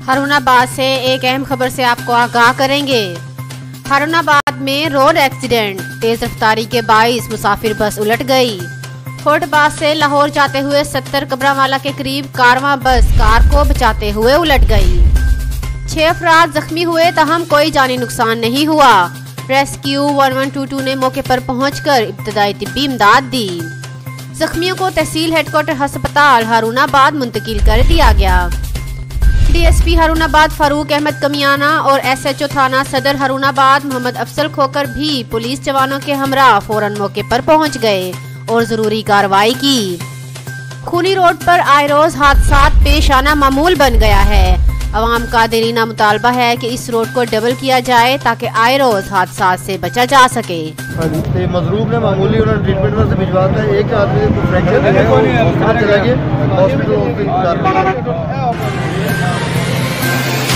हारूनाबाद से एक अहम खबर से आपको आगाह करेंगे। हारूनाबाद में रोड एक्सीडेंट, तेज रफ्तारी के बाइस मुसाफिर बस उलट गई। फोर्टबाद से लाहौर जाते हुए 70 कबरावाला के करीब कारवां बस कार को बचाते हुए उलट गई। 6 अफराद जख्मी हुए, तहम कोई जानी नुकसान नहीं हुआ। रेस्क्यू 1122 ने मौके पर पहुंचकर इब्तदाई तिब्बी इमदाद दी। जख्मियों को तहसील हेडक्वार्टर अस्पताल हारूनाबाद मुंतकिल कर दिया गया। डीएसपी हारूनाबाद फारूक अहमद कमियाना और एसएचओ थाना सदर हारूनाबाद मोहम्मद अफसल खोकर भी पुलिस जवानों के हमरा फौरन मौके पर पहुंच गए और जरूरी कार्रवाई की। खूनी रोड पर आए रोज हादसात पेश आना मामूल बन गया है। अवाम का देरीना मुतालबा है कि इस रोड को डबल किया जाए ताकि आए रोज हादसात से बचा जा सके। मजरूब ने मामूली उन्होंने ट्रीटमेंट में से भिजवाता है। एक आदमी को फ्रैक्चर चला गया हॉस्पिटल।